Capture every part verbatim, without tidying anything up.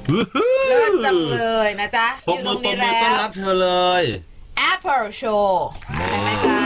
เลิศจังเลยนะจ๊ะปกมือปกมือต้อนรับเธอเลย Apple Show นะคะ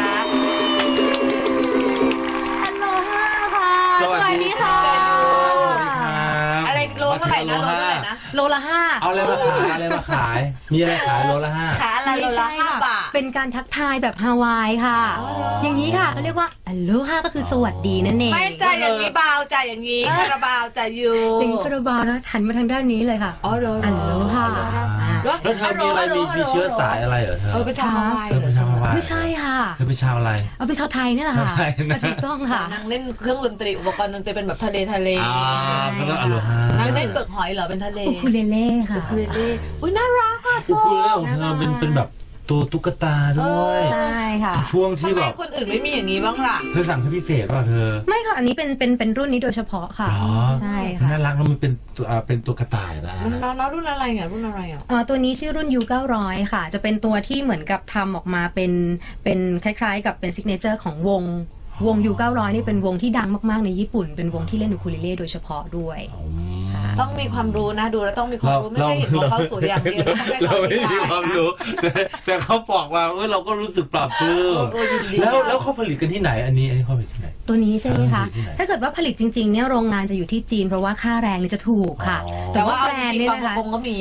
ฮัลโหลค่ะสวัสดีค่ะอะไรโลเท่าไหร่นะโลเท่าไหร่นะโลละห้าเอาอะไรมาขายอะไรมาขายมีอะไรขายโลละห้าขายอะไรโลละห้าบาทเป็นการทักทายแบบฮาวายค่ะอย่างนี้ค่ะเขาเรียกว่าอัลโลฮาก็คือสวัสดีนั่นเองไม่จ่ายอย่างนี้เบาจ่ายอย่างนี้คาราบาวจ่ายอยู่อย่างนี้คาราบาวนะหันมาทางด้านนี้เลยค่ะอ๋อโลอัลโลฮาแล้วเธอมีอะไรมีมีเชื้อสายอะไรเหรอเธอเออเป็นชาวฮาวายเธอเป็นชาวฮาวายไม่ใช่ค่ะเธอเป็นชาวอะไรเอาเป็นชาวไทยนี่แหละค่ะถูกต้องค่ะนางเล่นเครื่องดนตรีอุปกรณ์ดนตรีเป็นแบบทะเลทะเลอ่าก็ต้องอัลโลฮานางเล่นเปลือกหอยเหรอเป็นทะเลอูคูเลเล่ค่ะอูคูเลเล่อุ้ยน่ารักค่ะอูคูเลเล่ของเธอเป็นเป็นแบบตัวตุ๊กตาด้วยใช่ค่ะช่วงที่แบบคนอื่นไม่มีอย่างนี้บ้างล่ะเธอสั่งให้พิเศษป่ะเธอไม่ค่ะอันนี้เป็นเป็นเป็นรุ่นนี้โดยเฉพาะค่ะใช่ค่ะน่ารักแล้วมันเป็นตัวเป็นตัวกระต่ายนะแล้วรุ่นอะไรอ่ะรุ่นอะไรอ่ะอ๋อตัวนี้ชื่อรุ่น ยู เก้าร้อย ค่ะจะเป็นตัวที่เหมือนกับทำออกมาเป็นเป็นคล้ายๆกับเป็นซิกเนเจอร์ของวงวง ยู เก้าร้อย นี่เป็นวงที่ดังมากๆในญี่ปุ่นเป็นวงที่เล่นอูคูเลเล่โดยเฉพาะด้วยต้องมีความรู้นะดูแล้วต้องมีความรู้ไม่ใช่เห็นว่าเขาสวยอย่างเดียวเราไม่มีความรู้แต่เขาบอกว่าเออเราก็รู้สึกปลาบปลื้มแล้วแล้วเขาผลิตกันที่ไหนอันนี้อันนี้เขาผลิตที่ไหนตัวนี้ใช่ไหมคะถ้าเกิดว่าผลิตจริงๆเนี่ยโรงงานจะอยู่ที่จีนเพราะว่าค่าแรงนี่จะถูกค่ะแต่ว่าแบรนด์เนี่ยนะคะก็มี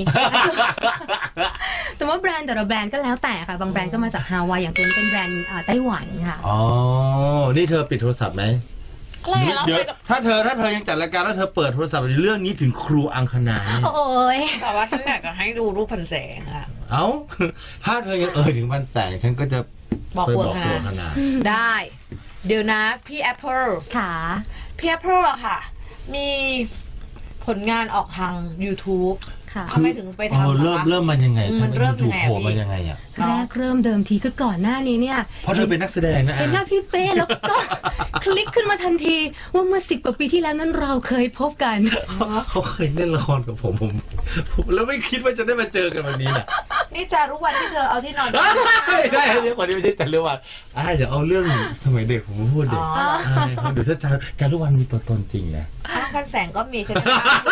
แต่ว่าแบรนด์แต่ละแบรนด์ก็แล้วแต่ค่ะบางแบรนด์ก็มาจากฮาวายอย่างตัวนี้เป็นแบรนด์ไต้หวันค่ะอ๋อนี่เธอปิดโทรศัพท์ไหมเดี๋ยวถ้าเธอถ้าเธอยังจัดรายการแล้วเธอเปิดโทรศัพท์เรื่องนี้ถึงครูอังคณาโอ้ยแต่ว่าฉันอยากจะให้ดูรูปพันแสงอะเอ้าถ้าเธอยังเอ่ยถึงพันแสงฉันก็จะบอกครูอังคณาได้เดี๋ยวนะพี่แอปเปิลค่ะพี่แอปเปิลอะค่ะมีผลงานออกทาง YouTubeทำไมถึงไปทำเริ่มเริ่มมันยังไงมันเริ่มยังไงโผล่มายังไงอ่ะแรกเริ่มเดิมทีคือก่อนหน้านี้เนี่ยเพราะเธอเป็นนักแสดงนะเห็นหน้าพี่เป้แล้วก็คลิกขึ้นมาทันทีว่าเมื่อสิบกว่าปีที่แล้วนั้นเราเคยพบกันเขาเคยเล่นละครกับผมผมแล้วไม่คิดว่าจะได้มาเจอกันวันนี้น่ะนี่จารุวรรณที่เธอเอาที่นอนไม่ใช่เรื่องวันนี้ไม่ใช่จารุวรรณอ่าเดี๋ยวเอาเรื่องสมัยเด็กผมมาพูดเด็กเดี๋ยวถ้าจาจารุวรรณมีตัวตนจริงนะพันแสงก็มีใช่ไหม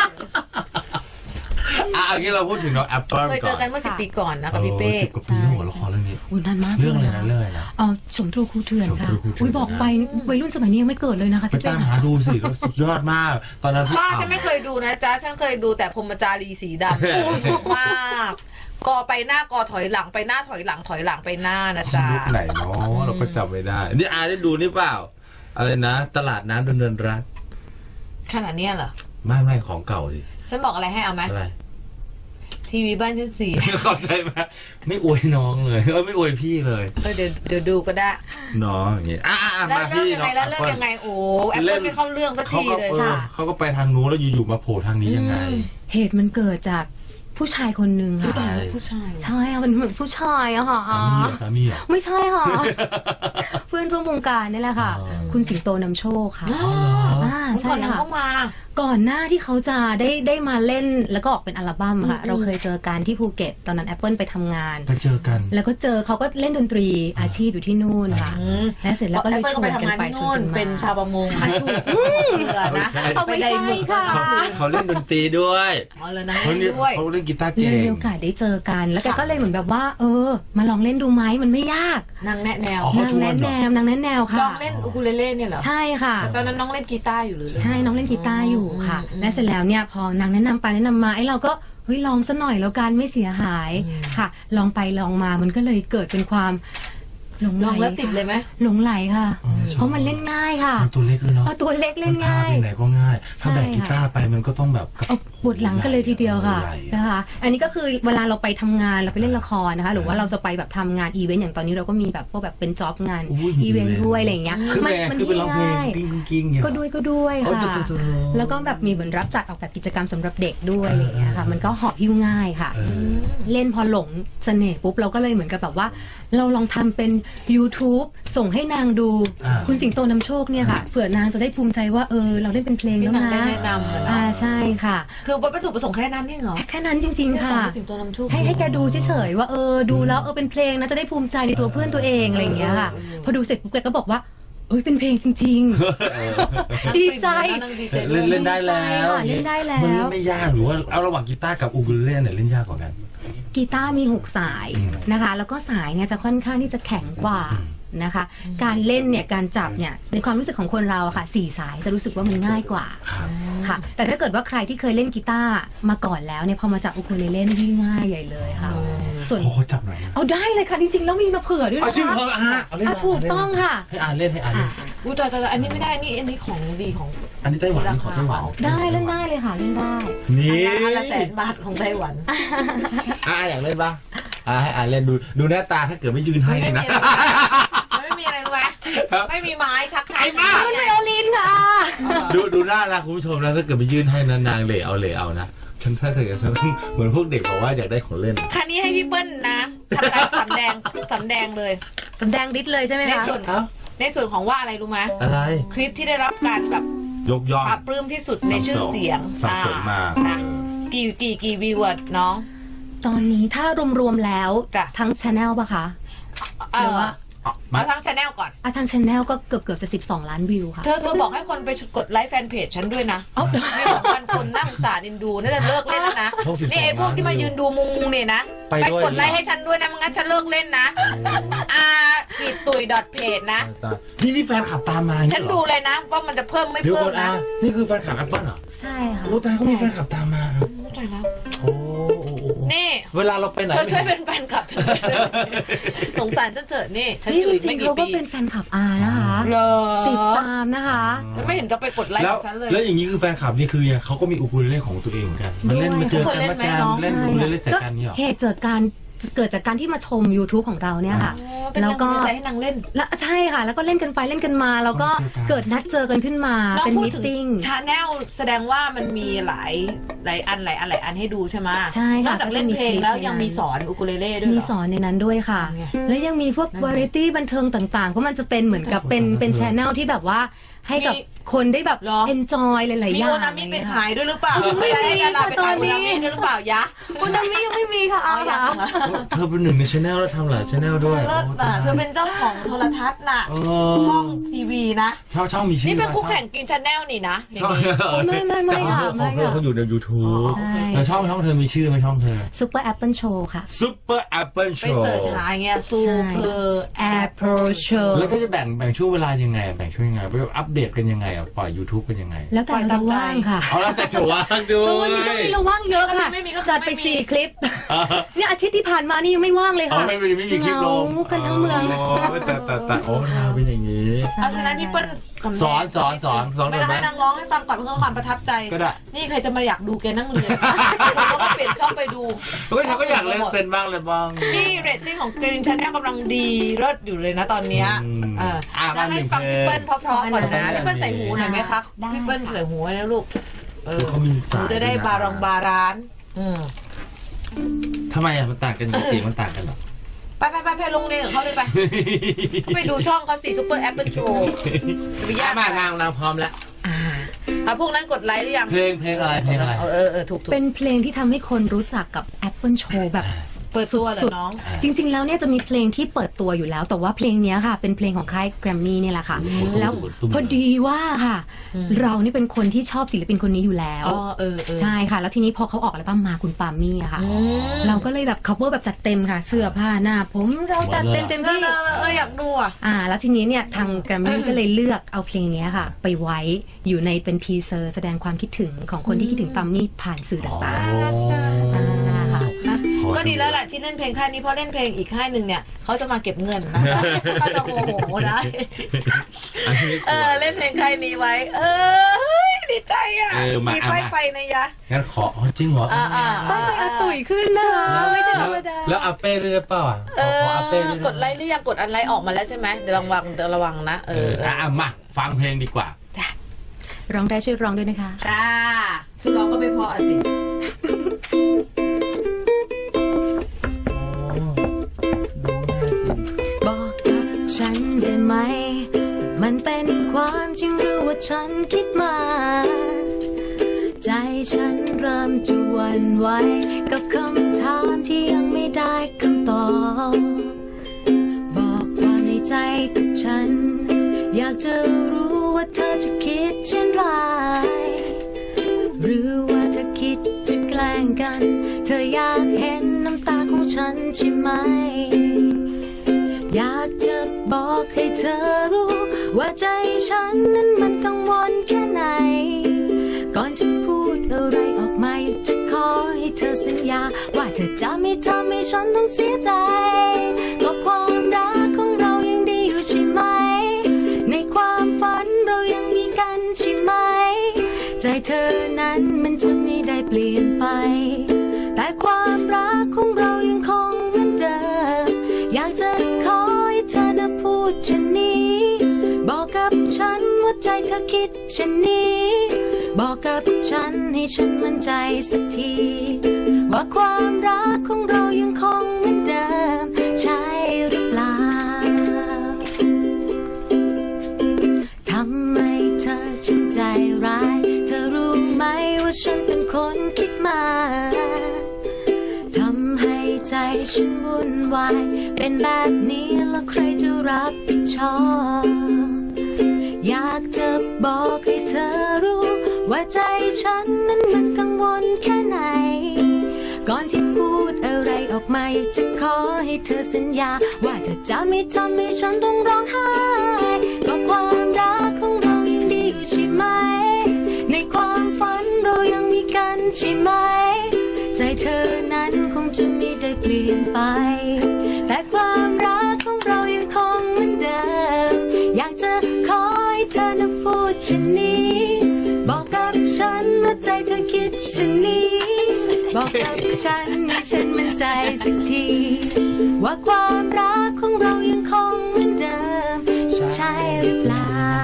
อ่ะอันนี้เราพูดถึงน้องแอปเปิลเคยเจอกันเมื่อสิบปีก่อนนะกับพี่เป้สิบกว่าปีแล้วหัวละครเรื่องนี้อุ้ยนานมากเรื่องอะไรนะเรื่องอะไรนะอ๋อสมทรูครูเถื่อนค่ะอุ้ยบอกไปวัยรุ่นสมัยนี้ยังไม่เกิดเลยนะคะไปตามหาดูสิสุดยอดมากตอนนั้นป้าฉันไม่เคยดูนะจ๊ะฉันเคยดูแต่พรหมจารีสีดำมากกอไปหน้ากอถอยหลังไปหน้าถอยหลังถอยหลังไปหน้านะจ๊ะยุคไหนเนาะเราก็จำไม่ได้นี่อาได้ดูนี่เปล่าอะไรนะตลาดน้ำดำเนินรักขนาดนี้เหรอไม่ไม่ของเก่าสิฉันบอกอะไรให้เอาไหมทีวีบ้านชั้นสี่เข้าใจไหมไม่อวยน้องเลยเออไม่อวยพี่เลยเดี๋ยวเดี๋ยวดูก็ได้น้องอย่างงี้อ่ะมาพี่น้องแล้วเรื่องยังไงโอ้แอปเปิลไม่เข้าเรื่องสักทีเลยค่ะเขาก็ไปทางนู้นแล้วอยู่ๆมาโผล่ทางนี้ยังไงเหตุมันเกิดจากผู้ชายคนหนึ่งค่ะผู้ชายใช่ค่ะเป็นเหมือนผู้ชายอะค่ะสามีสามีไม่ใช่ค่ะเพื่อนร่วมวงการนี่แหละค่ะคุณสิงโตนำโชคค่ะอ่าใช่ค่ะก่อนหน้าที่เขาจะได้ได้มาเล่นแล้วก็ออกเป็นอัลบั้มค่ะเราเคยเจอกันที่ภูเก็ตตอนนั้น Apple ไปทำงานไปเจอกันแล้วก็เจอเขาก็เล่นดนตรีอาชีพอยู่ที่นู่นค่ะและเสร็จแล้วก็เลยชวนกันไปชวนกันมาเป็นชาวประมงอาชีพเรือนะเอาไปใช่ค่ะเขาเล่นดนตรีด้วยอ๋อเลยนะด้วยเขาเล่นกีตาร์เก่งมีโอกาสได้เจอกันแล้วแกก็เลยเหมือนแบบว่าเออมาลองเล่นดูไหมมันไม่ยากนางแนะแนวนางแนะแนวนางแนะแนวค่ะลองเล่นอูคูเลเล่เนี่ยเหรอใช่ค่ะตอนนั้นน้องเล่นกีตาร์อยู่หรือใช่น้องเล่นกีตาร์อยู่ค่ะและเสร็จแล้วเนี่ยพอนางแนะนำไปแนะนำมาไอ้เราก็เฮ้ยลองซะหน่อยแล้วกันไม่เสียหายค่ะลองไปลองมามันก็เลยเกิดเป็นความหลงไหลแล้วติดเลยไหมหลงไหลค่ะเพราะมันเล่นง่ายค่ะมันตัวเล็กเลยเนาะตัวเล็กเล่นง่ายไปไหนก็ง่ายถ้าแบกกีตาร์ไปมันก็ต้องแบบปวดหลังกันเลยทีเดียวค่ะนะคะอันนี้ก็คือเวลาเราไปทำงานเราไปเล่นละครนะคะหรือว่าเราจะไปแบบทำงานอีเวนต์อย่างตอนนี้เราก็มีแบบพวกแบบเป็นจ็อบงานอีเวนต์ด้วยอะไรอย่างเงี้ยมันมันง่ายก็ด้วยก็ด้วยค่ะแล้วก็แบบมีเหมือนรับจัดออกแบบกิจกรรมสำหรับเด็กด้วยอะไรอย่างเงี้ยค่ะมันก็หอบหิ้วง่ายค่ะเล่นพอหลงเสน่ห์ปุ๊บเราก็เลยเหมือนกับแบบว่าเราลองทำเป็น YouTube ส่งให้นางดูคุณสิงโตนำโชคเนี่ยค่ะเผื่อนางจะได้ภูมิใจว่าเออเราได้เป็นเพลงแล้วนะแนะนำอ่าใช่ค่ะคือวัตถุประสงค์แค่นั้นนี่เหรอแค่นั้นจริงๆค่ะสิงโตนำโชคให้ให้แกดูเฉยๆว่าเออดูแล้วเออเป็นเพลงนะจะได้ภูมิใจในตัวเพื่อนตัวเองอะไรอย่างเงี้ยค่ะพอดูเสร็จปุ๊บแกก็บอกว่าเอ้ยเป็นเพลงจริงๆ ดีใจเล่นเล่นได้แล้วเล่นได้แล้มันวไม่ยากหรือว่าเอาระหว่างกีตาร์กับอูคูเลเล่เนี่ยเล่นยากกว่ากันกีตาร์มีหกสายอืมนะคะ แล้วก็สายเนี่ยจะค่อนข้างที่จะแข็งกว่านะคะ การเล่นเนี่ยการจับเนี่ยในความรู้สึกของคนเราอะค่ะสี่สายจะรู้สึกว่ามันง่ายกว่าครับค่ะ แต่ถ้าเกิดว่าใครที่เคยเล่นกีตาร์มาก่อนแล้วเนี่ยพอมาจับอูคูเลเล่นี่ยิ่งง่ายใหญ่เลยค่ะ ส่วนขอขอจับหน่อยนะเอาได้เลยค่ะจริงๆแล้วมีมาเผื่อด้วยเอานะจริงคะเหรออ่ะเอาเล่นอ่ะมาถูกต้องค่ะให้อ่านเล่นให้อ่านเล่นอุ้ยแต่แต่อันนี้ไม่ได้นี่อันนี้ของดีของอันนี้ไต้หวันนี่ขอไต้หวันได้เล่นได้เลยค่ะเล่นได้นี่อันละแสนบาทของไต้หวันอ่ะอยากเล่นปะอ่ะให้อ่านเล่นดูดูหน้าตาถ้าเกิดไม่ยืนให้นะไม่มีอะไรรู้ไหมไม่มีไม้ชักชัไอ้ยบ้ามันไวโอลินค่ะดูดูหน้านะคุณผู้ชมนะถ้าเกิดไม่ยื่นให้นะนางเหล่เอาเหล่เอานะฉันถ้าเธอฉันเหมือนพวกเด็กบอกว่าอยากได้ของเล่นคันนี้ให้พี่เปิ้ลนะทำการสำแดงสำแดงเลยสำแดงฤทธิ์เลยใช่ไหมในคะส่วนเอ้าในส่วนของว่าอะไรรู้ไหมอะไรคลิปที่ได้รับการแบบยกย่องปรับปลื้มที่สุดในชื่อเสียงสับสนมาอ่ะกี่กี่กี่วิวอะน้องตอนนี้ถ้ารวมๆแล้วจ้ะทั้งชาแนลปะคะเอหรืออว่ามาทั้งชาแนลก่อนอ่ะทางชาแนลก็เกือบเกือบจะสิบสองล้านวิวค่ะเธอเธอบอกให้คนไปกดไลค์แฟนเพจฉันด้วยนะเอ้ามีสองพันคนนั่งสาดินดูน่าจะเลิกเล่นแล้วนะช่องสิบสองนี่ไอ้พวกที่มายืนดูมุงมุงเนี่ยนะไปด้วยกดไลค์ให้ฉันด้วยนะไม่งั้นฉันเลิกเล่นนะอาขีดตุยดอทเพจนะตายนี่นี่แฟนขับตามมาฉันดูเลยนะ ว่ามันจะเพิ่มไม่เดี๋ยวเพิ่ก่มอนนะอ่ะนี่คือแฟนขับแอปเปิ้ลเหรอใช่ค่ะโอ้ตายเขามีแฟนขับตามมาเข้าใจแล้วโอ้โอ้โอ้นี่เวลาเราไปไหนเธอช่วยเป็นแฟนคลับเธอสงสารฉันเถอะนี่ฉันนี่อยู่จอีกริไม่งๆกี่เขาก็ปีเป็นแฟนคลับอานะคะเหรอติดตามนะคะแล้วไม่เห็นจะไปกดไลค์แล้วกับฉันเลยแล้วอย่างนี้คือแฟนคลับนี่คือเขาก็มีอูคูเลเล่ของตัวเองเหมือนกันมันเล่นมาเจอกันมาแจมเล่นอูคูเลเล่ใส่กันนี่หรอเหตุเกิดการเกิดจากการที่มาชม YouTube ของเราเนี่ยค่ะอ๋อเป็นแล้วก็นางใจให้นางเล่นแล้วใช่ค่ะ แล้วก็เล่นกันไปเล่นกันมา แล้วก็อ๋อเจอกันเกิดนัดเจอกันขึ้นมาน้องเป็นพูดมิทถึงติ้งชาแนลแสดงว่ามันมีหลายหลายอันหลายอันหลายอันให้ดูใช่ไหมใช่ค่ะนอกจากเล่นเพลงแล้วยังมีสอนอุคูเลเล่ด้วยเหรอมีสอนในนั้นด้วยค่ะไงแล้วยังมีพวกนั่นไงวาไรตี้บันเทิงต่างๆ เพราะมันจะเป็นเหมือนกับเป็นเป็นชแนลที่แบบว่าให้กับมีคนได้แบบเหรอเอนจอยหลายๆมีอย่างโอนามิไปขายด้วยหรือเปล่าไม่มีดาราไปตอขายนโอนี้นามิด้วยหรือเปล่ายะโอนามิยังไม่มีค่ะอ๋อาอยัค่ะงเหรอเธอเป็นหนึ่งในชแนลแล้วทำหลายชแนลด้วยเลิศน่ะเธอเป็นเจ้าของโทรทัศน์น่ะเอช่องอทีวีนะช่องช่องมีชื่อนี่เป็นคู่แข่งกินชาแนลนี่นะอย่างช่องนี้ไม่ไม่ไม่แต่ของค่ะเธอไม่ของเธอค่ะเขาอยู่ใน YouTube ใช่แล้วช่องช่องเธอมีชื่อไหมช่องเธอซูเปอร์แอปเปิลโชว์ค่ะ Super Apple ไป Show เสิร์ชหาอย่างเงี้ยซูเปอร์ Apple Show แล้วก็จะแบ่งแบ่งช่วงเวลายังไง แบ่งช่วงยังไงไปอัปเดตกันยังไงอ่ะปล่อย YouTube กันยังไงแล้วแต่เราว่างค่ะเอาแล้วแต่จะว่างด้วโอ้ยยช่วงนี้เราว่างเยอะค่ะไม่มีก็คือจัดไปไม่มีสี่คลิป เนี่ยอาทิตย์ที่ผ่านมานี่ยังไม่ว่างเลยอ๋อค่ะไม่มีไม่มีคลิปลงเหงากันทั้งเมืองอ๋อแต่แต่แต่โอ้มันมาเป็นอย่างนี้เอาฉะนั้นพี่เปิ้ลสำแดงสอนสอนสอนสอนไม่ก่อนไหมให้นางร้องให้ฟังก่อนเพื่อความประทับใจก็ได้นี่ใครจะมาอยากดูแกนั่งเรียนเราก็เปลี่ยนช่องไปดูเฮ้ยฉันก็อยากเล่นเป็นบ้างเลยบ้างนี่เรตติ้งของเกรินชาแนลกำลังดีเลิศอยู่เลยนะตอนเนี้ยอืมเอออ่ะแล้วให้ฟังมาหนึ่งพี่เปิ้ลเพราะๆก่อนนะเพลงพี่เปิ้ลใส่หูหน่อยไหมครับได้พี่เปิ้ลใส่หูไว้นะลูกเออเขามีหสานูยจะได้วยนบารองบารานอืมทำไมอ่ะมันต่างกันอย่างเสียงมันต่างกันเหรอไปไปไปไปลงเรียนกับเขาเลยไปเขาไปดูช่องเขาสิซุปเปอร์แอปเปิลโชว์จะไปยากมานางนางพร้อมแล้วอ่าอ่ะพวกนั้นกดไลค์หรือยังเพลงเพลงอะไรเพลงอะไรเออเออเออถูกถูกเป็นเพลงที่ทำให้คนรู้จักกับ Apple Show แบบเปิดตัวเหรอน้องจริงๆ แล้วเนี่ยจะมีเพลงที่เปิดตัวอยู่แล้ว แต่ว่าเพลงเนี้ยค่ะ เป็นเพลงของค่ายแกรมมี่เนี่ยแหละค่ะ แล้วพอดีว่าค่ะอืมเรานี่เป็นคนที่ชอบศิลปินคนนี้อยู่แล้วอ๋อเออเออใช่ค่ะ แล้วทีนี้พอเขาออกอัลบั้มมาคุณปามี่อะค่ะอืมเราก็เลยแบบ cover แบบจัดเต็มค่ะ เสื้อผ้าหน้าผมเราจัดเต็มเต็มเออที่เออเอออยากดูอ่ะอ่า แล้วทีนี้เนี่ยทางแกรมมี่ก็เลยเลือกเอาเพลงเนี้ยค่ะ ไปไว้อยู่ในเป็นทีเซอร์แสดงความคิดถึงของคนที่คิดถึงปามี่ผ่านสื่อต่างอ่าค่ะขอก็ดีแล้วแหละที่เล่นเพลงค่ายนี้เพราะเล่นเพลงอีกค่ายหนึ่งเนี่ยเขาจะมาเก็บเงินนะเขาจะโมโหได้อันนี้เออเล่นเพลงค่ายนี้ไว้ เออเฮ้ยดีใจอ่ะเออมามีไฟมาไฟนะยะงั้นขออ๋อจริงเหรออ่าอ่าๆมันไปอาตุ๋ยขึ้นนะคะไม่ใช่ธรรมดาแล้วอาเป้ด้วยหรือเปล่าอ่ะเอขออขออาเป้ด้วยกดไลค์หรือยังกดอันไลค์ออกมาแล้วใช่ไหมเดี๋ยวระวังเดี๋ยวระวังนะเอเออออ่ะมาฟังเพลงดีกว่าร้องได้ช่วยร้องด้วยนะคะจ้าคือเราก็ไม่พออ่ะสิบอกกับฉันได้ไหม มันเป็นความจริงหรือว่าฉันคิดมา ใจฉันเริ่มจะหวั่นไหวกับคำถามที่ยังไม่ได้คำตอบ บอกความในใจกับฉัน อยากจะรู้ว่าเธอจะคิดเช่นไรหรือว่าเธอคิดจะแกล้งกันเธออยากเห็นน้ำตาของฉันใช่ไหมอยากจะบอกให้เธอรู้ว่าใจฉันนั้นมันกังวลแค่ไหนก่อนจะพูดอะไรออกมาอยากจะขอให้เธอสัญญาว่าเธอจะไม่ทำให้ฉันต้องเสียใจก็ความรักของเรายังดีอยู่ใช่ไหมในความฝันเรายังมีกันใช่ไหมใจเธอนั้นมันจะไม่ได้เปลี่ยนไปแต่ความรักของเรายังคงเหมือนเดิมอยากจะขอให้เธอได้พูดเช่นนี้บอกกับฉันว่าใจเธอคิดเช่นนี้บอกกับฉันให้ฉันมั่นใจสักทีว่าความรักของเรายังคงเหมือนเดิมใช่หรือเปล่าทำไมเธอจึงใจร้ายเธอรู้ไหมว่าฉันเป็นคนคิดมาทำให้ใจฉันวุ่นวายเป็นแบบนี้แล้วใครจะรับผิดชอบอยากจะบอกให้เธอรู้ว่าใจฉันนั้นมันกังวลแค่ไหนก่อนที่พูดอะไรออกมาอยากจะขอให้เธอสัญญาว่าเธอจะไม่ทำให้ฉันต้องร้องไห้ก็ความรักของเรายังดีอยู่ใช่ไหมในความฝันเรายังมีกันใช่ไหมใจเธอนั้นคงจะไม่ได้เปลี่ยนไปแต่ความรักของเรายังคงเหมือนเดิมอยากจะขอให้เธอนั้นพูดเช่นนี้บอกกับฉันว่าใจเธอคิดเช่นนี้บอกกับฉันให้ฉันมั่นใจสักทีว่าความรักของเรายังคงเหมือนเดิมใช่หรือเปล่า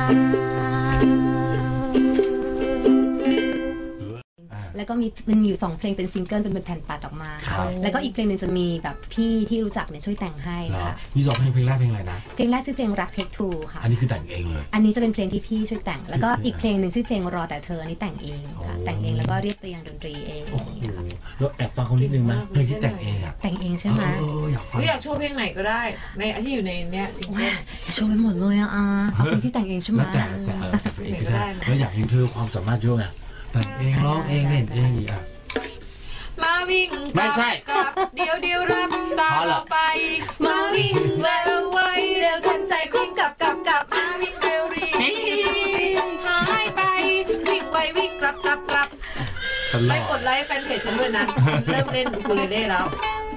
แล้วก็มีมันมีอยู่สองเพลงเป็นซิงเกิลเป็นแผ่นปัดออกมาแล้วก็อีกเพลงหนึงจะมีแบบพี่ที่รู้จักเนี่ยช่วยแต่งให้ค่ะมีสองเพลงเพลงแรกเพลงอะไรนะเพลงแรกชื่อเพลงรักเทคทูค่ะอันนี้คือแต่งเองเลยอันนี้จะเป็นเพลงที่พี่ช่วยแต่งแล้วก็อีกเพลงหนึ่งชื่อเพลงรอแต่เธออันนี้แต่งเองค่ะแต่งเองแล้วก็เรียบเรียงดนตรีเองแล้วแอบฟังคนนิดนึงมั้ยเพลงที่แต่งเองอ่ะแต่งเองใช่ไหมเอออยากฟังอยากโชว์เพลงไหนก็ได้ในที่อยู่ในเนี้ยซิงเกิลโชว์ไปหมดเลยอ่ะเอาเพลงที่แต่งเองใช่ไหมแต่แต่เองก็ได้แล้วอยากเห็นเธอความสามารถเยอะไงแต่งเองร้องเองเล่นเองอีกอ่ะมาวิ่งไม่ใช่กับเดียวเดียวรับตาเราไปมาวิ่งเร็วไวเร็วทันใจวิ่งกับกับกับมาวิ่งเร็วรีหายไปวิ่งไววิ่งกลับกลับกลับไปกดไลค์แฟนเพจฉันด้วยนะเริ่มเล่นอูคูเลเล่แล้ว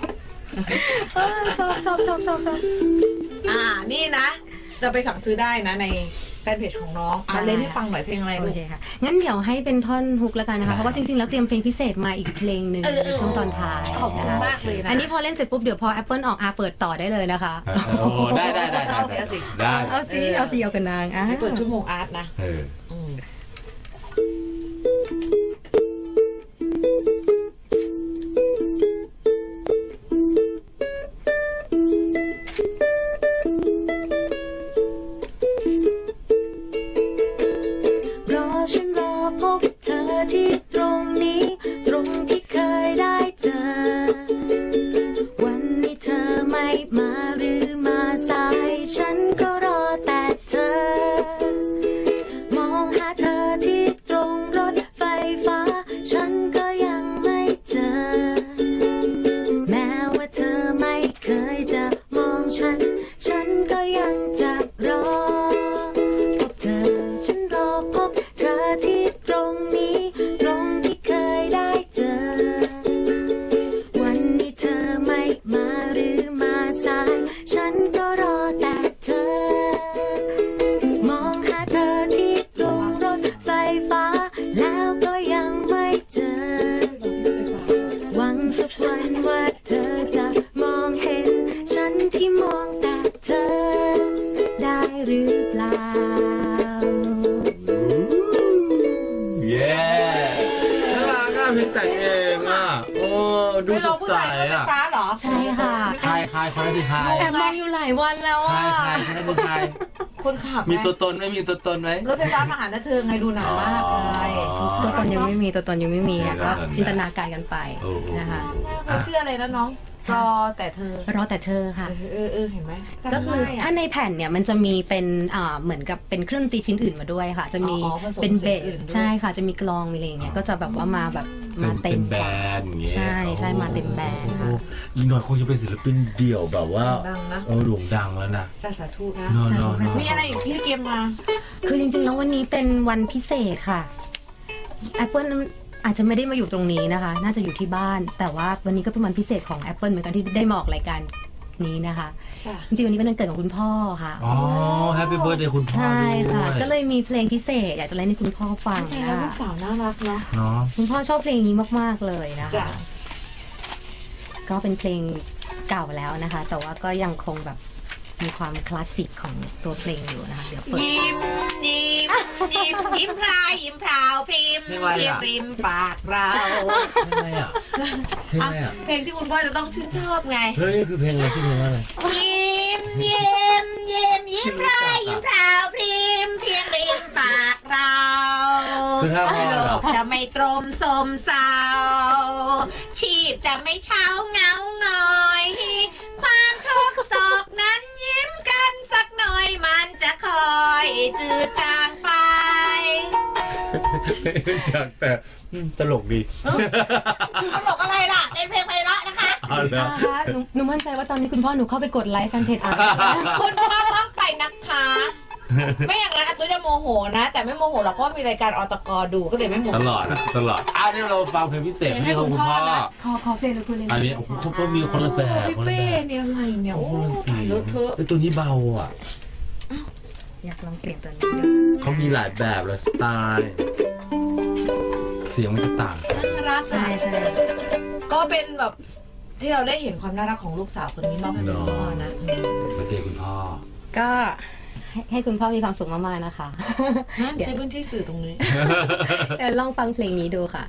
ชอบชอบชอบชอบชอบอ่านี่นะเราไปสั่งซื้อได้นะในแฟนเพจของน้องมาเล่นให้ฟังหน่อยเพลงอะไรโอเคค่ะงั้นเดี๋ยวให้เป็นท่อนฮุกแล้วกันนะคะเพราะว่าจริงๆแล้วเตรียมเพลงพิเศษมาอีกเพลงหนึ่งในช่วงตอนท้ายขอบคุณมากเลยนะอันนี้พอเล่นเสร็จปุ๊บเดี๋ยวพอ Apple ออกอาเปิดต่อได้เลยนะคะโอ้ได้ได้ได้เอาสิเอาสิเอาสิเอาสิเอากันนางอ่ะเปิดชั่วโมงอาร์ตนะเออฉันรอพบเธอที่ตรงนี้ตรงที่เคยได้เจอวันนี้เธอไม่มาหรือมาสายฉันก็รอแต่เธอมองหาเธอที่ตรงรถไฟฟ้าฉันก็ยังไม่เจอแม้ว่าเธอไม่เคยจะมองฉันฉันก็ยังจะรอพบเธอฉันรอพบเธอที่ตรงนี้ตรงที่เคยได้เจอวันนี้เธอไม่มาหรือมาสายฉันก็รอแต่เธอมองหาเธอที่ตรงรถไฟฟ้าแล้วก็ยังไม่เจอหวังสักวันว่าเธอจะมองเห็นฉันที่มองแต่เธอได้หรือเปล่าเพลงแต่งเองอ่ะโอ้ดูสดใสอ่ะฟ้าเหรอใช่ค่ะใครใครคนนั้นคือใครแต่มองอยู่หลายวันแล้วอ่ะใครใครคนนั้นคือใครคนขับมีตัวตนไหมมีตัวตนไหมรถไฟฟ้ามาหาหน้าเธอไงดูหนังมากเลยตัวตนยังไม่มีตัวตนยังไม่มีก็จินตนาการกันไปนะคะเขาชื่ออะไรนะน้องรอแต่เธอรอแต่เธอค่ะเออเออเห็นไหมก็คือถ้าในแผ่นเนี่ยมันจะมีเป็นอ่าเหมือนกับเป็นเครื่องดนตรีชิ้นอื่นมาด้วยค่ะจะมีเป็นเบสใช่ค่ะจะมีกลองมีอะไรอย่างเงี้ยก็จะแบบว่ามาแบบมาเต็มแบนด์อย่างเงี้ยใช่ใช่มาเต็มแบนด์ค่ะอีกหน่อยคงจะเป็นศิลปินเดี่ยวแบบว่าเออโด่งดังแล้วนะจะสาธุนะมีอะไรอีกที่เกมมาคือจริงๆแล้ววันนี้เป็นวันพิเศษค่ะ Apple อาจจะไม่ได้มาอยู่ตรงนี้นะคะน่าจะอยู่ที่บ้านแต่ว่าวันนี้ก็เป็นวันพิเศษของ Apple เหมือนกันที่ได้มาออกรายการนี้นะคะจริงๆวันนี้เป็นวันเกิดของคุณพ่อค่ะอ๋อ Happy Birthday คุณพ่อใช่ค่ะก็เลยมีเพลงพิเศษอยากจะเล่นให้คุณพ่อฟังนะลูกสาวน่ารักเนาะคุณพ่อชอบเพลงนี้มากๆเลยนะคะก็เป็นเพลงเก่าแล้วนะคะแต่ว่าก็ยังคงแบบมีความคลาสสิกของตัวเพลงอยู่นะคะเดี๋ยวเปิดยิ้มยิ้มยิ้มยิ้มพรายยิ้มพราวพริมพริมริมปากเราเพลงอะไรอ่ะเพลงอะไรอ่ะเพลงที่คุณพ่อจะต้องชื่นชอบไงเฮ้ยคือเพลงอะไรชื่อเพลงว่าอะไรยิ้มยิ้มยิ้มยิ้มพรายยิ้มพราวพริมเพียงริมปากเราโลกจะไม่ตรมสมเศร้าชีพจะไม่เช้าเงาหน่อยความทุกข์โศกนั้นยิ้มกันสักหน่อยมันจะคอยจืดจางไปจากแต่ตลกดีตลกอะไรล่ะเป็นเพลงไพเราะนะคะนะคะหนูมั่นใจว่าตอนนี้คุณพ่อหนูเข้าไปกดไลค์แฟนเพจอ่านคุณพ่อต้องไปนะคะไม่อย่างนั้นอาตุ้ยจะโมโหนะแต่ไม่โมโหหรอกเพราะมีรายการอตกดูก็เลยไม่โมโหตลอดตลอดอ่ะนี่เราฟังเพลงพิเศษให้คุณพ่อขอขอเพลงคุณเลยอันนี้เขาก็มีคนละแบบคนละแบบเนี่ยอะไรเนี่ยโอ้ยรถเธอไอตัวนี้เบาอ่ะอยากลองเปลี่ยนตัวนี้เขามีหลายแบบเลยสไตล์เสียงมันจะต่างกันน่ารักใช่ใช่ก็เป็นแบบที่เราได้เห็นความน่ารักของลูกสาวคนนี้มากให้คุณพ่อนะมาเจอคุณพ่อก็ให้คุณพ่อมีความสุขมากๆนะคะใช้พื้นที่สื่อตรงนี้เดี๋ยวลองฟังเพลงนี้ดูค่ะ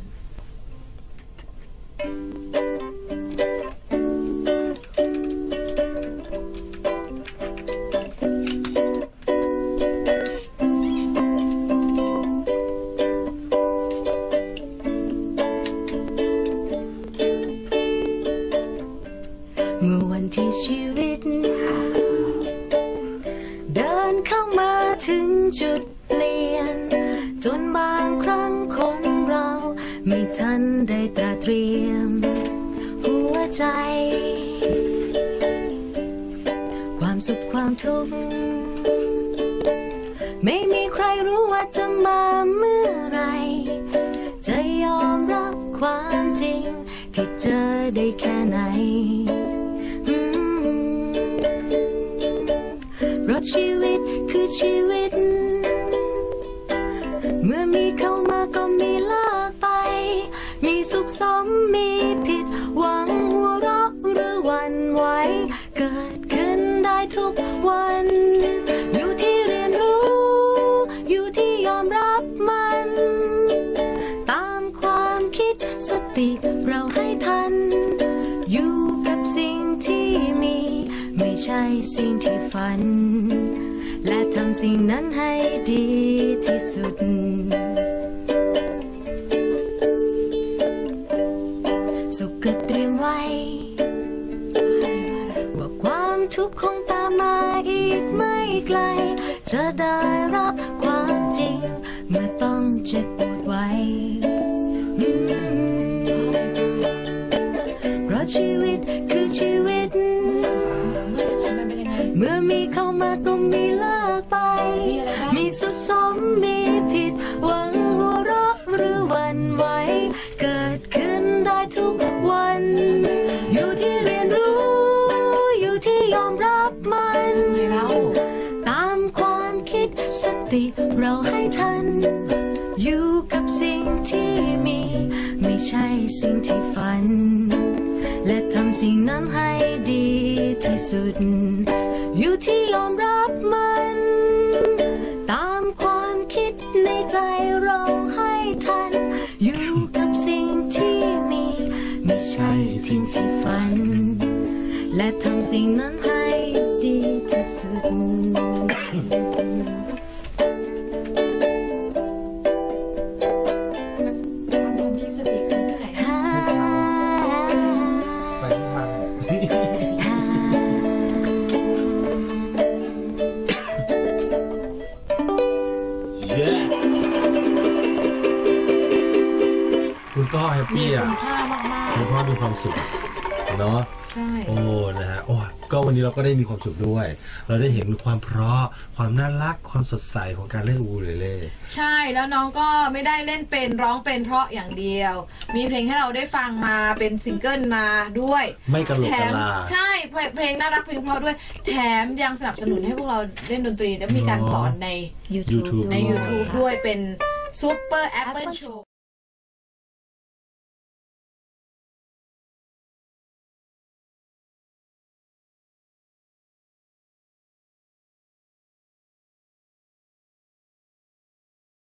เมื่อวันที่ชีวิตเดินเข้ามาถึงจุดเปลี่ยนจนบางครั้งคนเราไม่ทันได้ตระเตรียมหัวใจความสุขความทุกข์ไม่มีใครรู้ว่าจะมาเมื่อไรจะยอมรับความจริงที่เจอได้แค่ไหนเพราะชีวิตคือชีวิตเมื่อมีเข้ามาก็มีเลิกไปมีสุขสมมีผิดหวังหัวเราะหรือหวั่นไหวเกิดขึ้นได้ทุกวันอยู่ที่เรียนรู้อยู่ที่ยอมรับมันตามความคิดสติเราให้ทันอยู่กับสิ่งที่มีไม่ใช่สิ่งที่ฝันและทำสิ่งนั้นให้ดีที่สุดสุขก็เตรียมไว้ว่าความทุกข์คงตามมาอีกไม่ไกลจะได้รับความจริงเมื่อต้องเจ็บปวดไว้เพราะชีวิตคือชีวิตเมื่อมีเข้ามาก็มีเลิกไปมีสุขสมมีผิดหวังหัวเราะหรือหวั่นไหวเกิดขึ้นได้ทุกวันอยู่ที่เรียนรู้อยู่ที่ยอมรับมันตามความคิดสติเราให้ทันอยู่กับสิ่งที่มีไม่ใช่สิ่งที่ฝันและทำสิ่งนั้นให้ดีที่สุดอยู่ที่ยอมรับมันตามความคิดในใจเราให้ทันอยู่กับสิ่งที่มีไม่ใช่สิ่งที่ฝันและทำสิ่งนั้นให้ดีที่สุดไปที่ทางคุณพ่อแฮปมีปี้อ่ะคุณค่ามากๆคุณพ่อมีความสุขเนาะใช่โอ้นะฮะโอ้ก็วันนี้เราก็ได้มีความสุขด้วย เราได้เห็นความเพราะความน่ารักความสดใสของการเล่นอูคูเลเล่ใช่แล้วน้องก็ไม่ได้เล่นเป็นร้องเป็นเพราะอย่างเดียว มีเพลงให้เราได้ฟังมาเป็นซิงเกิลมาด้วยไม่กระโหลกแถกะมลาใช่เพลงน่ารักเพลงเพราะด้วย แถมยังสนับสนุนให้พวกเราเล่นดนตรีและมีการสอนใน YouTube ใน YouTube ด้วยเป็นซูเปอร์แอปเปิลโชว์